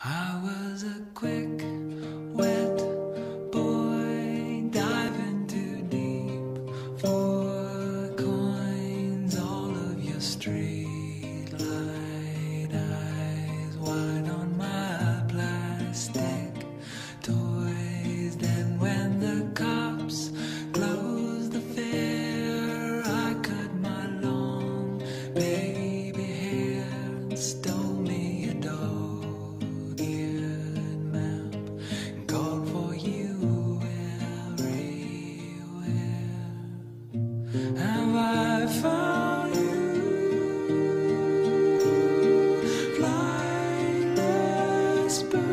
I was a quick, wet boy diving too deep for coins. All of your street light eyes wide on my plastic toys. Then when the cops closed the fair, I cut my long baby hair and stole me a dog-eared map and called for you everywhere. Have I found you, flightless bird?